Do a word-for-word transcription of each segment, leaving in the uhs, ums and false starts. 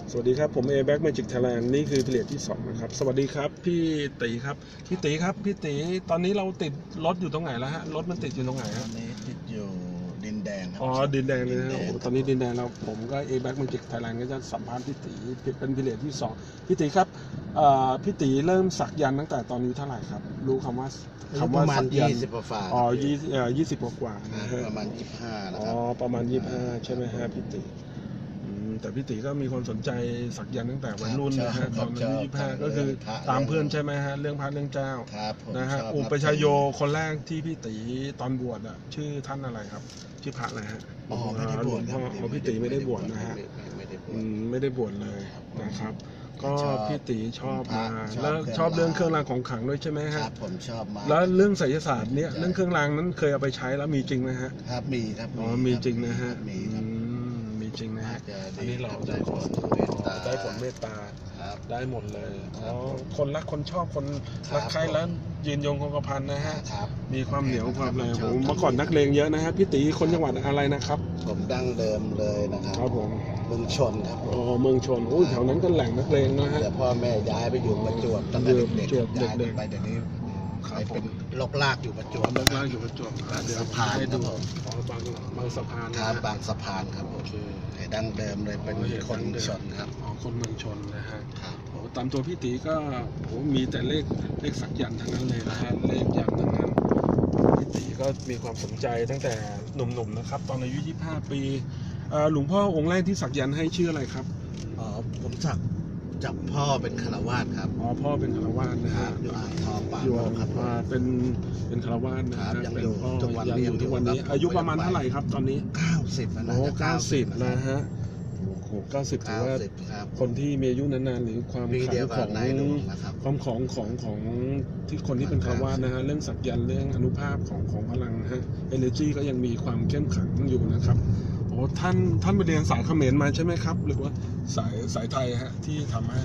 สวัสดีครับผม A-Back Magic Thailand นี่คือผลิตที่สองนะครับสวัสดีครับพี่ตีครับพี่ตีครับพี่ตีตอนนี้เราติดรถอยู่ตรงไหนแล้วฮะรถมันติดอยู่ตรงไหนฮะตอนนี้ติดอยู่ดินแดงครับอ๋อดินแดงเลยนะตอนนี้ดินแดงเราผมก็ A-Back Magic Thailand ก็จะสัมภาษณ์พี่ตีเป็นผลิตที่สองพี่ตีครับพี่ตีเริ่มสักยันตั้งแต่ตอนนี้เท่าไหร่ครับรู้คำว่าคำว่าสักยันยี่สิบกว่าอ๋อยี่ยี่สิบกว่าประมาณยี่สิบห้าอ๋อประมาณยี่สิบห้าใช่ไหมฮะพี่ตีแต่พี่ตีก็มีความสนใจสักยันตั้งแต่วัยรุ่นนะฮะตอนอายุยี่สิบห้าก็คือตามเพื่อนใช่ไหมฮะเรื่องพระเรื่องเจ้านะฮะอุปชโยคนแรกที่พี่ตีตอนบวชอ่ะชื่อท่านอะไรครับชื่อพระอะไรฮะอ๋อไม่ได้บวชครับอ๋อพี่ตีไม่ได้บวชนะฮะไม่ได้บวชเลยนะครับก็พี่ตีชอบมาแล้วชอบเรื่องเครื่องรางของขลังด้วยใช่ไหมฮะครับผมชอบมาแล้วเรื่องไสยศาสตร์เนี้ยเรื่องเครื่องรางนั้นเคยเอาไปใช้แล้วมีจริงไหมฮะครับมีครับอ๋อมีจริงนะฮะมีครับจริงนะฮะอันนี้เราได้ผลเมตตาได้ผลเมตตาได้หมดเลยอ๋อคนรักคนชอบคนรักใครแล้วยืนยงคงกระพันนะฮะมีความเหนียวความอะไรผมเมื่อก่อนนักเลงเยอะนะฮะพี่ตีคนจังหวัดอะไรนะครับผมดั้งเดิมเลยนะครับครับผมเมืองชนครับอ๋อเมืองชนโอ้ยแถวนั้นก็แหล่งนักเลงนะฮะแต่พ่อแม่ย้ายไปอยู่ประจวบตั้งแต่เด็กๆย้ายไปเดี๋ยวนี้ไปเป็นลกลากอยู่ประจวบลกลากอยู่ประจวบเดี๋ยวสะพานครับผมบางบางสะพานครับบางสะพานครับโอเคดั้งเดิมเลยเป็นคนชนครับอ๋อคนเมืองชนนะฮะโอ้ตามตัวพี่ตีก็โอ้มีแต่เลขเลขสักยันทั้งนั้นเลยนะฮะเลขยันทั้งนั้นพี่ตีก็มีความสนใจตั้งแต่หนุ่มๆนะครับตอนอายุยี่สิบห้าปีหลวงพ่อองค์แรกที่สักยันให้ชื่ออะไรครับอ๋อผมสักจับพ่อเป็นคารวาสครับอ๋อพ่อเป็นคารวาสนะฮะอยู่อ่างทองป่าครับเป็นเป็นคารวาสนะครับยังอยู่ทุกวันนี้ทุกวันนี้อายุประมาณเท่าไหร่ครับตอนนี้เก้าสิบนะโอ้เก้าสิบนะฮะโอ้โหเก้าสิบถือว่าคนที่มีอายุนานๆหรือความขลังของความของของของที่คนที่เป็นคารวาสนะฮะเรื่องสักยันเรื่องอนุภาพของของพลังฮะ energy ก็ยังมีความเข้มขลังอยู่นะครับโอ้ท่านท่านไปเรียนสายเขมรมาใช่ไหมครับหรือว่าสายสายไทยฮะที่ทำให้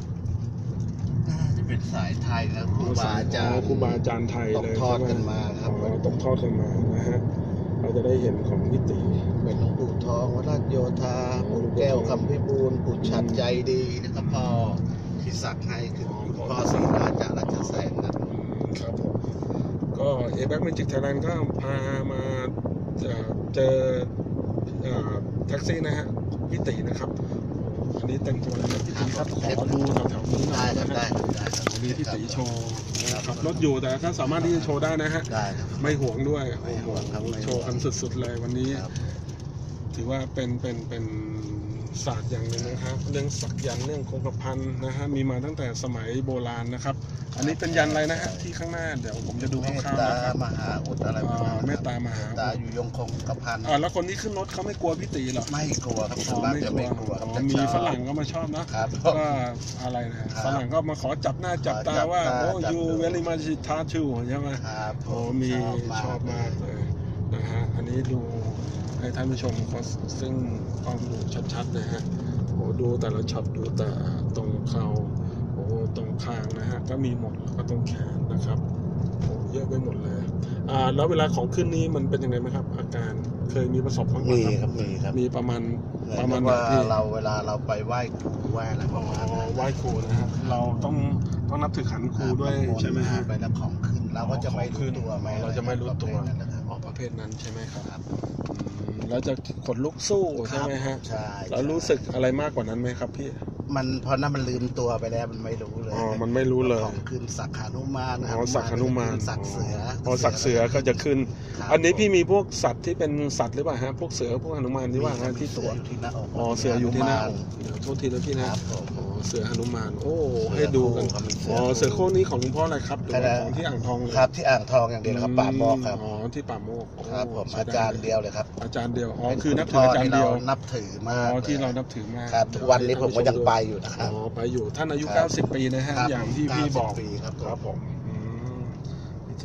จะเป็นสายไทยแล้วครูบาอาจารย์ครูบาอาจารย์ไทยเลยตกทอดกันมาครับตกทอดกันมานะฮะเราจะได้เห็นของพี่ตีเป็นหลวงปู่ทองวัดราชโยธาปู่แก้วคำพิบูลปู่ชัดใจดีนะครับพ่อที่สักให้คือพ่อศรีราชาราชแสนครับผมก็ A-Back Magic Thailand ก็พามาเจอแท็กซี่นะฮะพี่ตีนะครับอันนี้แต่งตัวอะไรพี่ตีครับขอดูแถวๆนี้หน่อยนะฮะวันนี้พี่ตีโชว์ขับรถอยู่แต่ก็สามารถที่จะโชว์ได้นะฮะไม่ห่วงด้วยไม่ห่วงครับโชว์กันสุดๆเลยวันนี้ถือว่าเป็นเป็นเป็นศาสตร์อย่างหนึ่งนะครับเรื่องสักยันเรื่องคงกระพันนะฮะมีมาตั้งแต่สมัยโบราณนะครับอันนี้เป็นยันอะไรนะฮะที่ข้างหน้าเดี๋ยวผมจะดูคร่าวๆนะครับมหาอุดอะไรประมาณเมตตามหาตาอยู่ยงคงกระพันอ่าแล้วคนที่ขึ้นรถเขาไม่กลัวพี่ตีหรอไม่กลัวครับผมไม่กลัวมีฝรั่งก็มาชอบนะว่าอะไรนะฝรั่งก็มาขอจับหน้าจับตาว่าโอ้ยูเวลี่มาจิทาชูใช่ไหมโอ้มีชอบมากเลยนะฮะอันนี้ดูให้ท่านผู้ชมเขาซึ่งต้องดูชัดๆนะฮะโอ้ดูแต่ละช็อตดูแต่ตรงเข่าโอ้ตรงคางนะฮะก็มีหมดแล้วก็ตรงแขนนะครับโอ้เยอะไปหมดเลยอ่าแล้วเวลาของขึ้นนี้มันเป็นยังไงไหมครับอาการเคยมีประสบการณ์มีครับมีครับมีประมาณประมาณว่าเราเวลาเราไปไหว้ครูไหว้อะไรประมาณไหว้ครูนะฮะเราต้องต้องนับถือขันครูด้วยใช่ไหมฮะไปแล้วของขึ้นเราก็จะไม่รู้ตัวเราจะไม่รู้ตัวออกประเภทนั้นใช่ไหมครับแล้วจะขนลุกสู้ใช่ไหมฮะใช่แล้วรู้สึกอะไรมากกว่านั้นไหมครับพี่มันพอนั้นมันลืมตัวไปแล้วมันไม่รู้เลยอ๋อมันไม่รู้เลยของขึ้นสักขานุมานอ๋อสักขานุมานสักเสืออ๋อสักเสือก็จะขึ้นอันนี้พี่มีพวกสัตว์ที่เป็นสัตว์หรือเปล่าฮะพวกเสือพวกหนุมานที่ว่าที่ตัวอ๋อเสืออยู่ที่หน้าอกเดี๋ยวโทษทีนะพี่นะอ๋อเสือหนุมานโอ้ให้ดูกันอ๋อเสือโค้งนี้ของหลวงพ่ออะไรครับหรือของที่อ่างทองครับที่อ่างทองอย่างเดียวครับป่าโมกครับอ๋อที่ป่าโมกครับผมอาจารย์เดียวเลยครับอาจารย์เดียวอ๋อคือนับถืออาจารย์เดียวนับถือมากอ๋อที่เรานับถือมากครับทุกวันนี้ผมก็ยังไปอยู่นะครับอ๋อไปอยู่ท่านอายุเก้าสิบปีนะฮะอย่างที่พี่บอกครับผมพี่ตี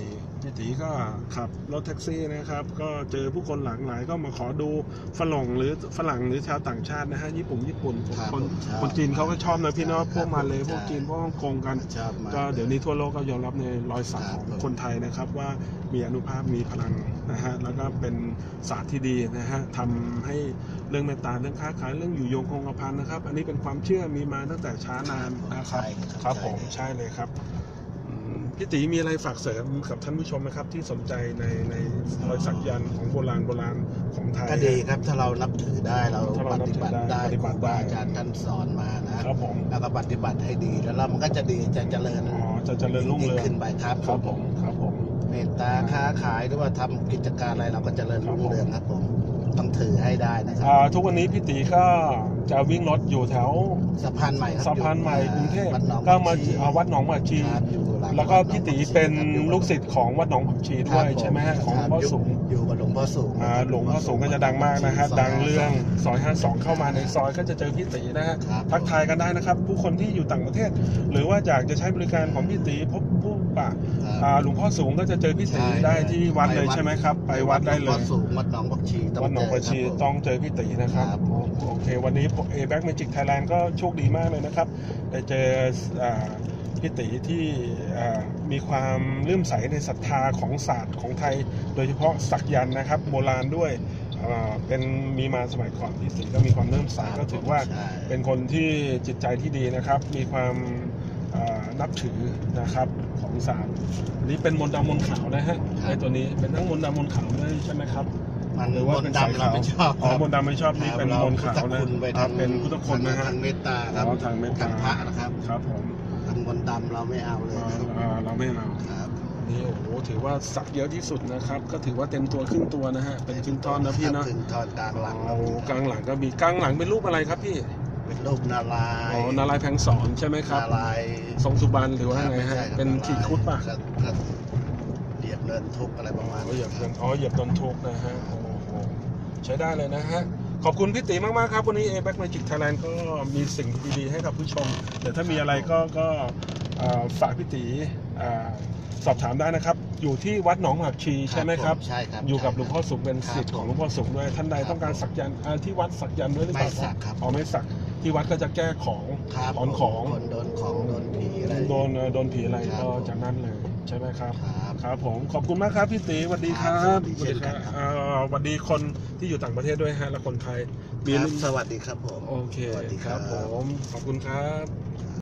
พี่ตีก็ขับรถแท็กซี่นะครับก็เจอผู้คนหลากหลายก็มาขอดูฝรั่งหรือฝรั่งหรือชาวต่างชาตินะฮะญี่ปุ่นญี่ปุ่นคนคนจีนเขาก็ชอบนะพี่เนาะพวกมาเลยพวกจีนพวกฮ่องกงกันก็เดี๋ยวนี้ทั่วโลกก็ยอมรับในรอยสักของคนไทยนะครับว่ามีอานุภาพมีพลังนะฮะแล้วก็เป็นศาสตร์ที่ดีนะฮะทำให้เรื่องเมตตาเรื่องค้าขายเรื่องอยู่ยงคงกระพันนะครับอันนี้เป็นความเชื่อมีมาตั้งแต่ช้านานนะครับครับผมใช่เลยครับพี่ตีมีอะไรฝากเสริมกับท่านผู้ชมไหมครับที่สนใจในในรอยสักยันต์ของโบราณโบราณของไทยก็ดีครับถ้าเรานับถือได้เราปฏิบัติได้ครูบาอาจารย์ท่านสอนมานะครับผมแล้วก็ปฏิบัติให้ดีแล้วเรามันก็จะดีจะเจริญอ๋อจะเจริญรุ่งเรืองขึ้นไปครับครับผมครับผมเมตตาค้าขายหรือว่าทำกิจการอะไรเราก็เจริญรุ่งเรืองครับผมต้องถือให้ได้นะครับทุกวันนี้พี่ตีก็จะวิ่งรถอยู่แถวสะพานใหม่สะพานใหม่กรุงเทพก็มาวัดหนองผักชีแล้วก็พี่ตีเป็นลูกศิษย์ของวัดหนองผักชีด้วยใช่ไหมฮะของหลวงพ่อสูงอยู่กับหลวงพ่อสูงหลวงพ่อสูงก็จะดังมากนะฮะดังเรื่องซอยห้าสองเข้ามาในซอยก็จะเจอพี่ตีนะฮะทักทายกันได้นะครับผู้คนที่อยู่ต่างประเทศหรือว่าอยากจะใช้บริการของพี่ตีพบผู้ป่าหลวงพ่อสูงก็จะเจอพี่ตีได้ที่วัดเลยใช่ไหมครับไปวัดได้เลยวัดหนองผักชีวัดหนองผักชีต้องเจอพี่ตีนะครับโอเควันนี้ เอ แบ็ค Magic Thailand ก็โชคดีมากเลยนะครับได้เจอพี่ตีที่มีความเลื่อมใสในศรัทธาของศาสตร์ของไทยโดยเฉพาะสักยันต์นะครับโบราณด้วยเป็นมีมาสมัยก่อนพี่ตีก็มีความเลื่อมใสก็ถือว่าเป็นคนที่จิตใจที่ดีนะครับมีความนับถือนะครับของศาสตร์นี้เป็นมนต์ดำมนต์ขาวนะฮะในตัวนี้เป็นทั้งมนต์ดำมนต์ขาวด้วยใช่ไหมครับหรือว่าเป็นสายขาวอ๋อมนต์ดำไม่ชอบนี่เป็นมนต์ขาวนะเป็นพุทธคุณนะฮะทางเมตตาครับทางเมตตาพระนะครับครับผมทางมนต์ดำเราไม่เอาเลยเราไม่เอาครับนี่โอ้โหถือว่าสักเยอะที่สุดนะครับก็ถือว่าเต็มตัวครึ่งตัวนะฮะเป็นครึ่งท่อนนะพี่นะครึ่งท่อนกลางหลังโอ้กลางหลังก็มีกลางหลังเป็นรูปอะไรครับพี่เป็นรูปนารายอ๋อนารายแผงสอนใช่ไหมครับนารายทรงสุบรรณหรือว่าไงฮะเป็นขีดคุดป่ะเหยียบเนินทุกอะไรประมาณนี้เหยียบเนินอ๋อเหยียบเนินทุกนะฮะโอ้โหใช้ได้เลยนะฮะขอบคุณพี่ตีมากๆครับวันนี้ เอ แบ็ค Magic Thailand ก็มีสิ่งดีๆให้กับผู้ชมแต่ถ้ามีอะไรก็ก็ฝากพี่ตีสอบถามได้นะครับอยู่ที่วัดหนองผักชีใช่ไหมครับใช่ครับอยู่กับหลวงพ่อสุขเป็นศิษย์ของหลวงพ่อสุขด้วยท่านใดต้องการสักยันต์ที่วัดสักยันต์ด้วยหรือเปล่าไม่สักครับอ๋อไม่สักที่วัดก็จะแก้ของถอนของโดนของโดนผีอะไรโดนโดนผีอะไรก็จากนั้นเลยใช่ไหมครับครับผมขอบคุณมากครับพี่ตีสวัสดีครับสวัสดีครับสวัสดีคนที่อยู่ต่างประเทศด้วยฮะและคนไทยมีสวัสดีครับผมโอเคครับผมขอบคุณครับ